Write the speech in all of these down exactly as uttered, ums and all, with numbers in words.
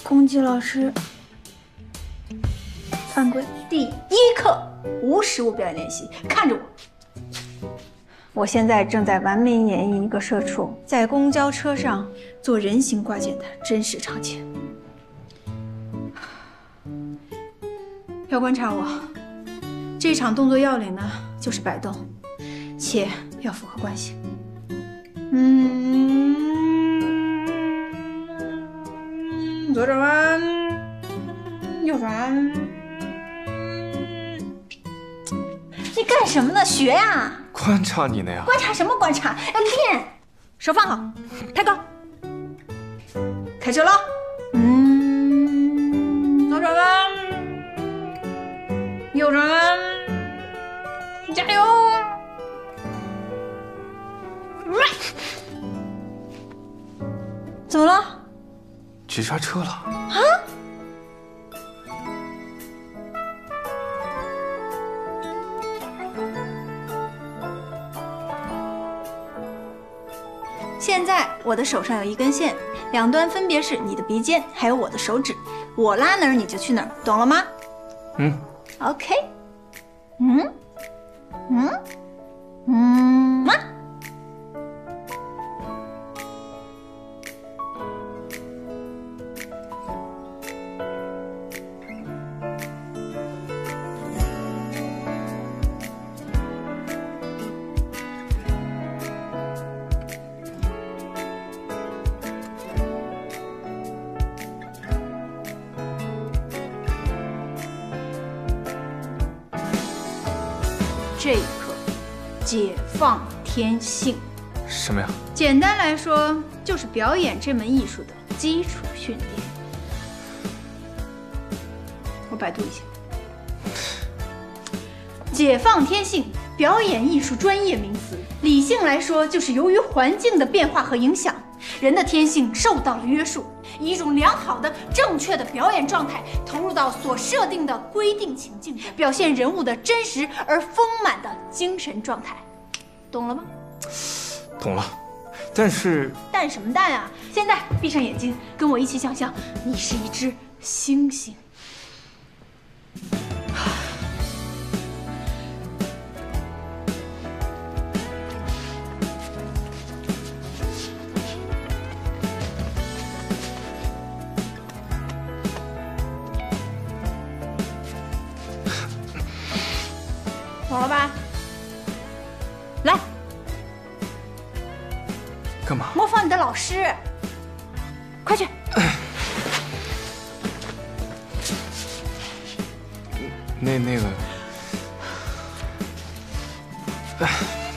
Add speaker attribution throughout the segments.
Speaker 1: 公鸡老师犯规。
Speaker 2: 第一课无实物表演练习，看着我。
Speaker 1: 我现在正在完美演绎一个社畜在公交车上做人形挂件的真实场景。要观察我，这场动作要领呢就是摆动，且要符合惯性。嗯，左转弯，右转弯。你干什么呢？学呀！
Speaker 3: 观察你呢呀？
Speaker 1: 观察什么观察？要练。手放好，抬高。开车了。嗯，左转弯，右转弯，加油！怎么了？
Speaker 3: 急刹车了。
Speaker 1: 啊？现在我的手上有一根线，两端分别是你的鼻尖，还有我的手指。我拉哪儿你就去哪儿，懂了吗？
Speaker 3: 嗯。
Speaker 1: OK。嗯嗯嗯啊！这一刻，解放天性。
Speaker 3: 什么呀？
Speaker 1: 简单来说，就是表演这门艺术的基础训练。我百度一下，解放天性，表演艺术专业名词。理性来说，就是由于环境的变化和影响，人的天性受到了约束，以一种良好的、正确的表演状态投入到所设定的规定情境，表现人物的真实而丰满的精神状态，懂了吗？
Speaker 3: 懂了，但是……
Speaker 1: 但什么但啊！现在闭上眼睛，跟我一起想象，你是一只猩猩。懂了吧？来，
Speaker 3: 干嘛？
Speaker 1: 模仿你的老师，快去！
Speaker 3: 那那个，哎。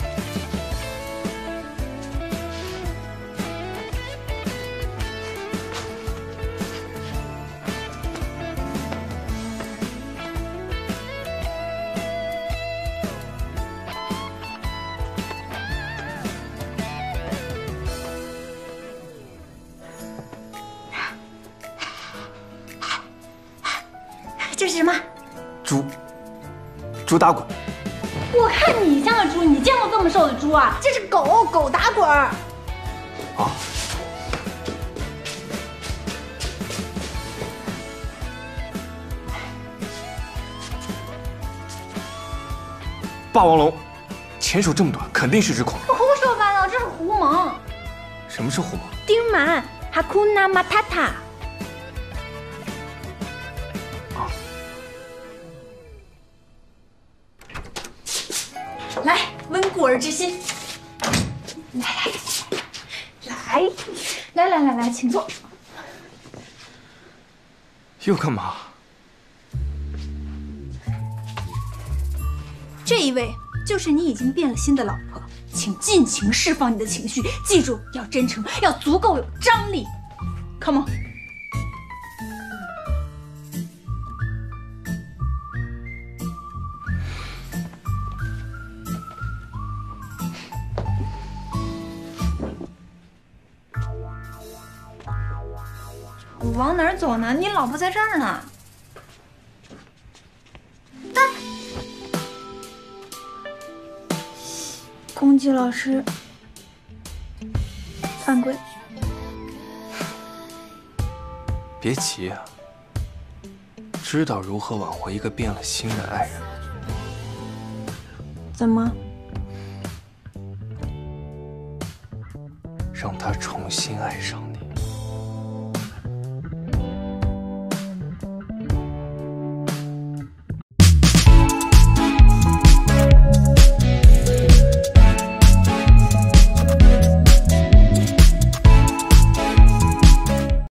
Speaker 1: 这是什么？
Speaker 3: 猪，猪打滚。
Speaker 1: 我看你像个猪，你见过这么瘦的猪啊？这是狗，狗打滚儿。
Speaker 3: 啊。霸王龙，前手这么短，肯定是只恐龙。
Speaker 1: 胡说八道，这是狐獴。
Speaker 3: 什么是狐獴？
Speaker 1: 丁满，Hakuna Matata。来，温故而知新。来来来来来来来，请坐。
Speaker 3: 又干嘛？
Speaker 1: 这一位就是你已经变了心的老婆，请尽情释放你的情绪，记住要真诚，要足够有张力。Come on。我往哪儿走呢？你老婆在这儿呢。哎，公鸡老师犯规。
Speaker 3: 别急啊，知道如何挽回一个变了心的爱人。
Speaker 2: 怎么？
Speaker 3: 让他重新爱上你。